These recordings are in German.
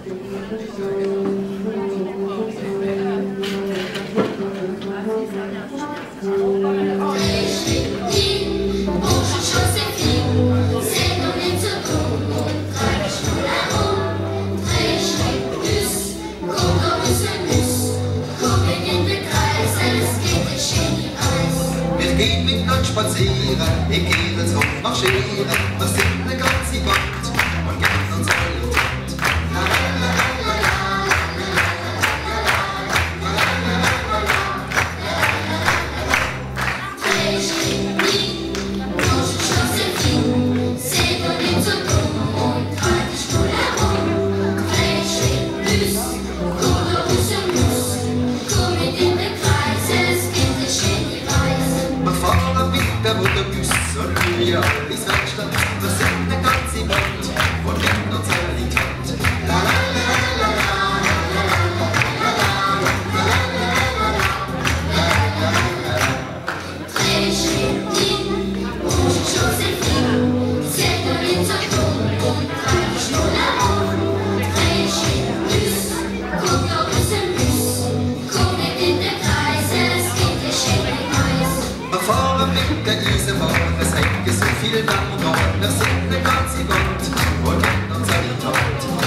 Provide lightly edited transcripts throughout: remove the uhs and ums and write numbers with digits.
Geht mit Gott spazieren, ich gehe ins Hof marschieren, wir sind eine ganze Band und geben uns alle Tod. Très génie, bonjour Joséphine, c'est donné tout comme on traduit tout la ronde. Très génie, Kodorus und Mus, kommen in den Kreis, es gibt eine schöne Reise. Wir fahren mit der Mutterbus und wir bis Werkstatt, wir sind eine ganze Band und geben uns alle Tod. La la la la la la la la la la la la. Très génie, bonjour Joséphine, c'est donné tout comme on traduit tout la ronde. Très génie, Kodorus und Mus, kommen in den Kreis, es gibt eine schöne Reise. Wir fahren mit der Eisenbahn, es hängt so viel Damm und Dorn, wir sind eine ganze Band und geben uns alle Tod.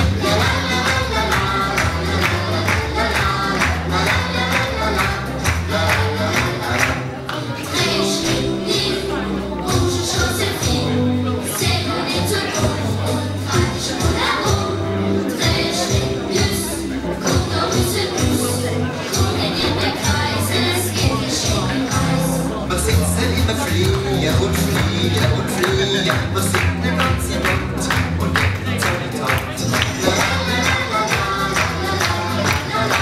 Très génie, bonjour Joséphine, c'est donné tout comme on traduit tout la ronde. Très génie, Kodorus und Mus, kommen in den Kreis, es gibt eine schöne Reise. Wir sitzen immer fliegen und fliegen und fliegen, wir sind eine ganze Band und geben uns alle Tod. La la la la la la la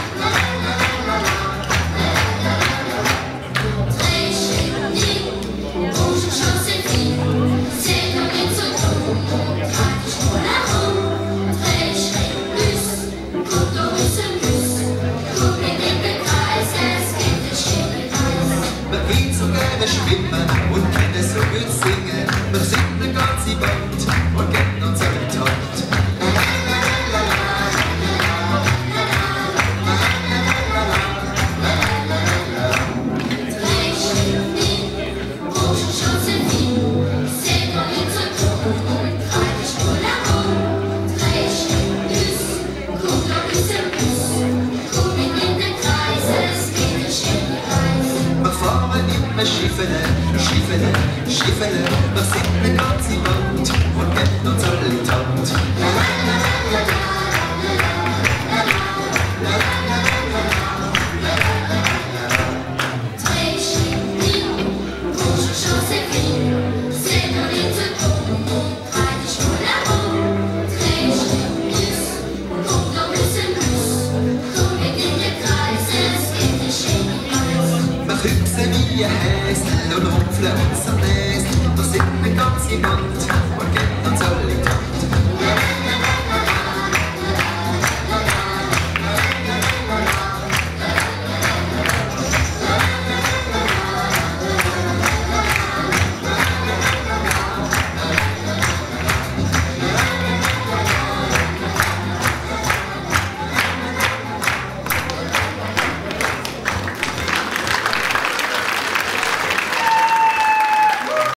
Très génie, bonjour Joséphine, c'est donné tout comme on traduit tout la ronde. Très génie, Kodorus und Mus, kommen in den Kreis, es gibt eine schöne Reise. Wir gehen so gerne schwimmen und können so gut singen, wir sind eine ganze Band und geben uns alle Tod. Très génie, bonjour Joséphine, c'est donné tout comme on traduit tout la ronde. Très génie, Kodorus und Mus, kommen in den Kreis, es gibt eine schöne Reise. Wir fahren immer Schiffele, Schiffele, Schiffele, wir sind eine ganze Band und geben uns alle Tod. La la la la la la la la. Très génie, bonjour Joséphine, c'est donné tout comme on traduit tout la ronde. Très génie, Kodorus und Mus, kommen in den Kreis, es gibt eine schöne Reise. Wir hüpfen wie ein Häsel und rumpfeln unser Näsel, wir sind eine ganze Band